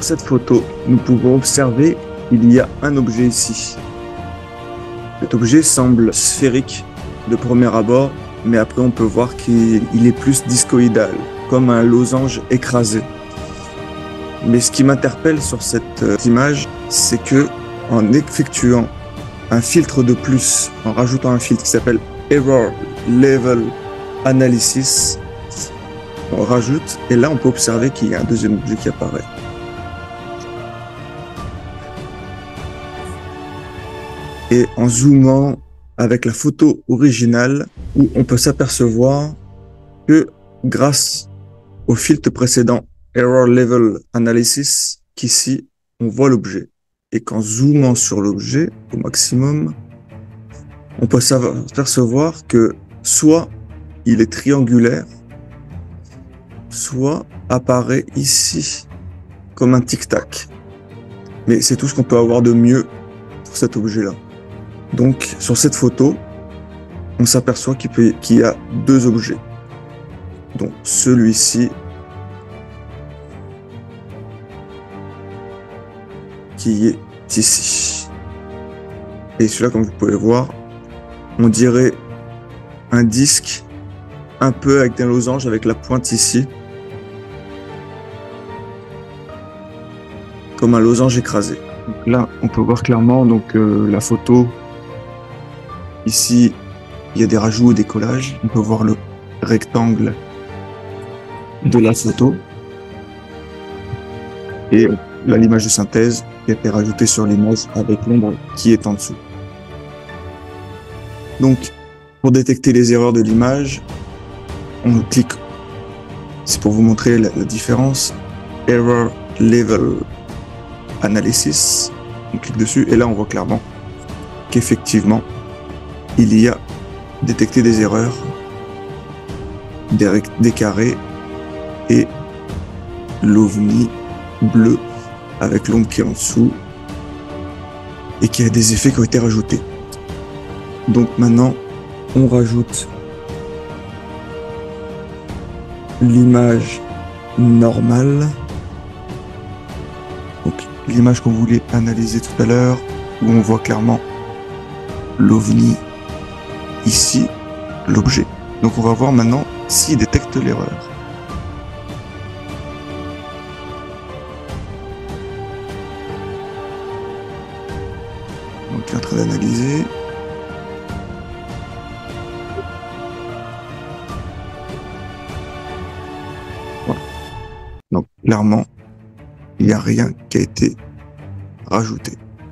Sur cette photo, nous pouvons observer qu'il y a un objet ici. Cet objet semble sphérique de premier abord, mais après on peut voir qu'il est plus discoïdal, comme un losange écrasé. Mais ce qui m'interpelle sur cette image, c'est que en effectuant un filtre de plus, en rajoutant un filtre qui s'appelle Error Level Analysis, on rajoute, et là on peut observer qu'il y a un deuxième objet qui apparaît. Et en zoomant avec la photo originale, où on peut s'apercevoir que grâce au filtre précédent Error Level Analysis, qu'ici on voit l'objet. Et qu'en zoomant sur l'objet au maximum, on peut s'apercevoir que soit il est triangulaire, soit apparaît ici comme un tic-tac. Mais c'est tout ce qu'on peut avoir de mieux pour cet objet-là. Donc sur cette photo, on s'aperçoit qu'il y a deux objets. Donc celui-ci qui est ici. Et celui-là, comme vous pouvez voir, on dirait un disque un peu avec des losanges avec la pointe ici. Comme un losange écrasé. Donc là, on peut voir clairement la photo. Ici, il y a des rajouts et des collages. On peut voir le rectangle de la photo. Et là, l'image de synthèse qui a été rajoutée sur l'image avec l'ombre qui est en dessous. Donc, pour détecter les erreurs de l'image, on clique, c'est pour vous montrer la différence, Error Level Analysis, on clique dessus et là on voit clairement qu'effectivement il y a détecté des erreurs, des carrés et l'ovni bleu avec l'ombre qui est en dessous et qui a des effets qui ont été rajoutés. Donc maintenant on rajoute l'image normale, donc l'image qu'on voulait analyser tout à l'heure, où on voit clairement l'ovni ici, l'objet. Donc on va voir maintenant s'il détecte l'erreur. Donc il est en train d'analyser. Voilà. Donc clairement, il n'y a rien qui a été rajouté.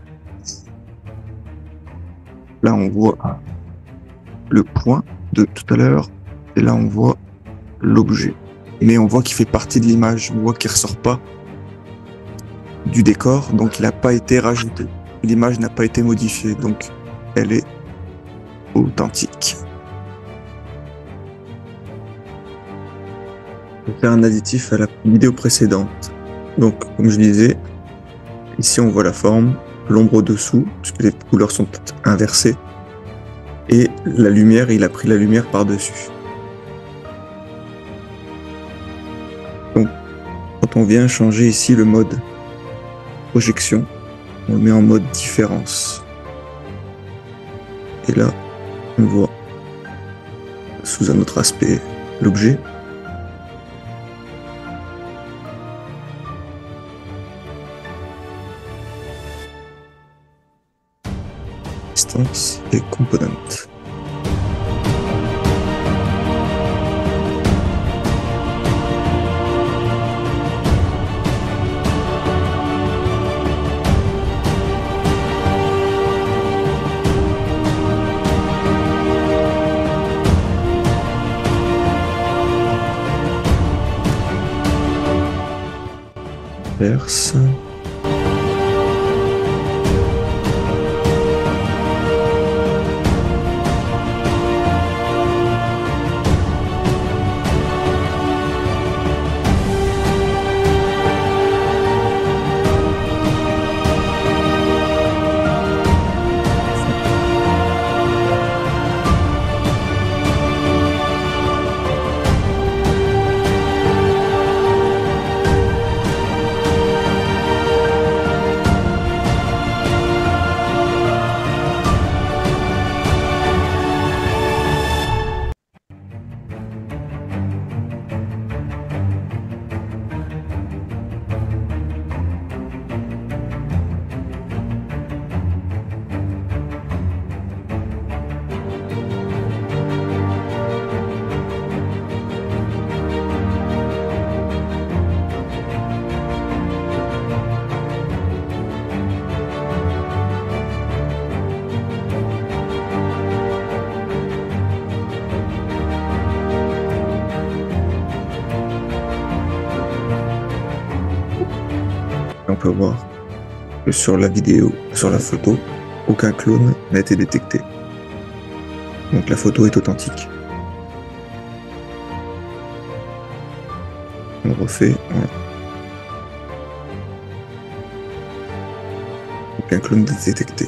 Là on voit le point de tout à l'heure, et là on voit l'objet. Mais on voit qu'il fait partie de l'image, on voit qu'il ne ressort pas du décor, donc il n'a pas été rajouté. L'image n'a pas été modifiée, donc elle est authentique. Je vais faire un additif à la vidéo précédente. Donc, comme je disais, ici on voit la forme, l'ombre au-dessous, puisque les couleurs sont inversées, et la lumière, il a pris la lumière par-dessus. Donc, quand on vient changer ici le mode projection, on le met en mode différence. Et là, on voit sous un autre aspect l'objet. Distance et component. Verse. peut voir que sur la vidéo, sur la photo, aucun clone n'a été détecté. Donc la photo est authentique. On refait. Voilà. Aucun clone n'est détecté.